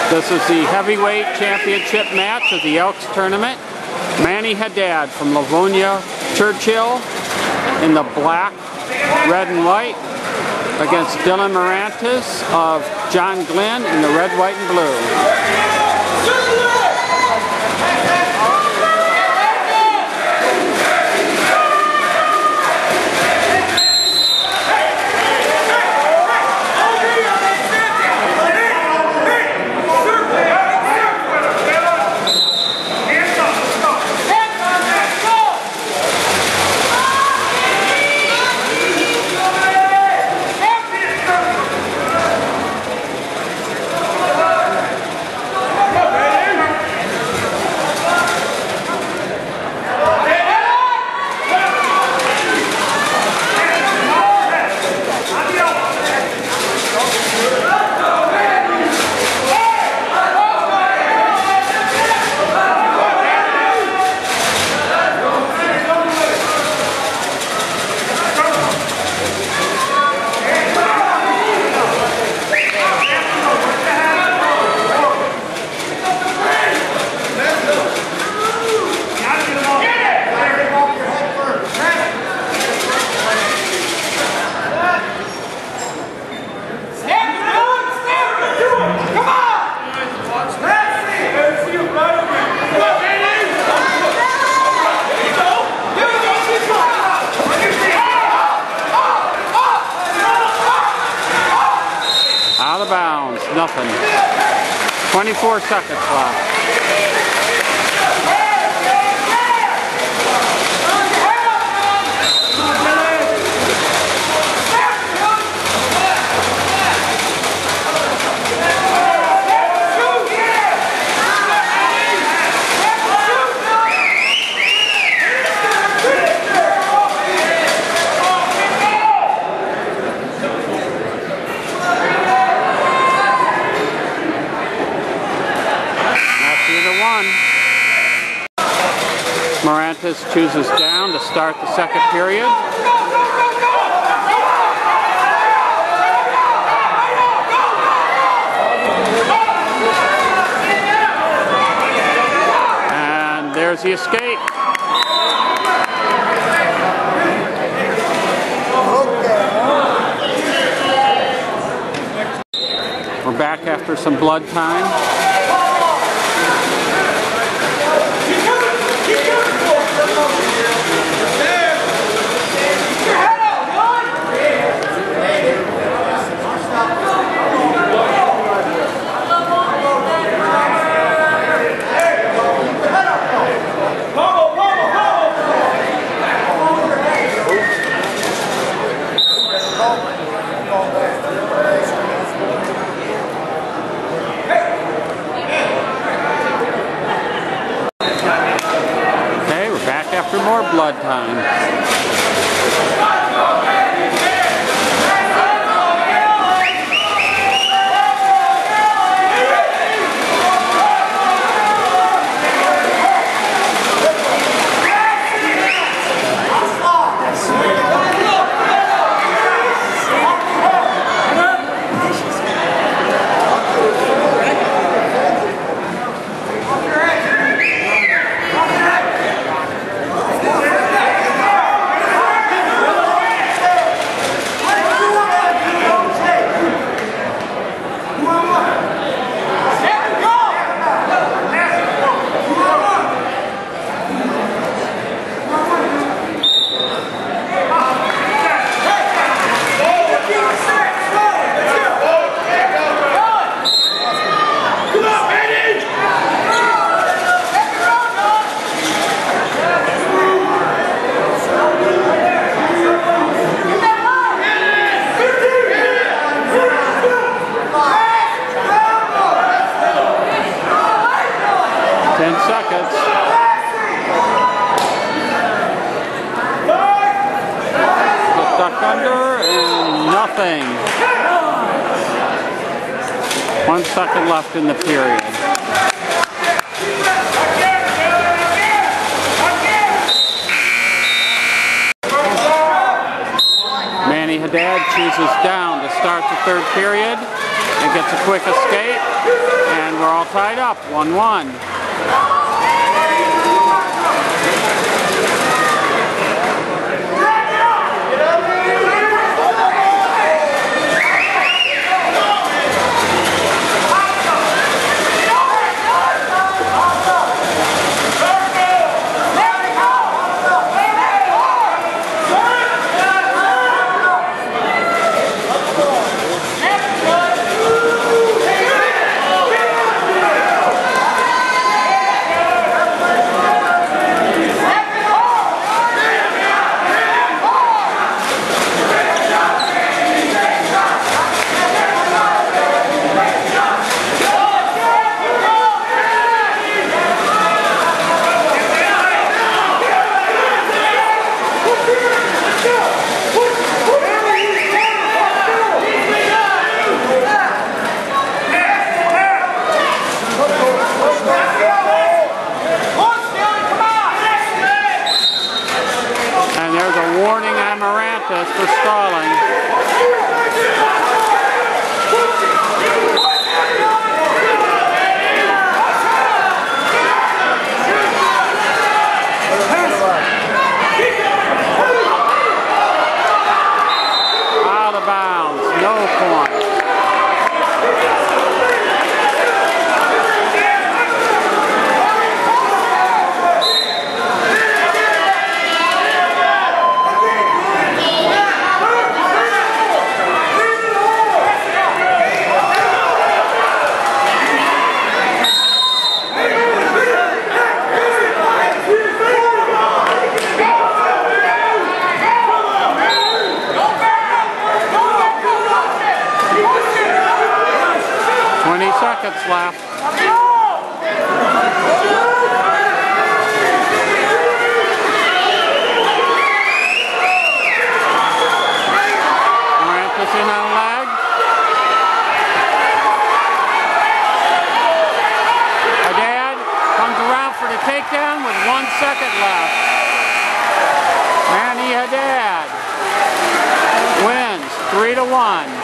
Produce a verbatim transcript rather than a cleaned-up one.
This is the heavyweight championship match of the Elks tournament. Manny Haddad from Livonia Churchill in the black, red, and white against Dylan Morantis of John Glenn in the red, white, and blue. Out of bounds, nothing. twenty-four seconds left. Morantis chooses down to start the second period. And there's the escape. We're back after some blood time. After more blood time. ten seconds. Stuck under and nothing. One second left in the period. Manny Haddad chooses down to start the third period and gets a quick escape. And we're all tied up, one one. Warning Amaranthus for stalling. Out of bounds, no point. twenty seconds left. Amaranthus in on leg. Haddad comes around for the takedown with one second left. Manny Haddad wins three to one.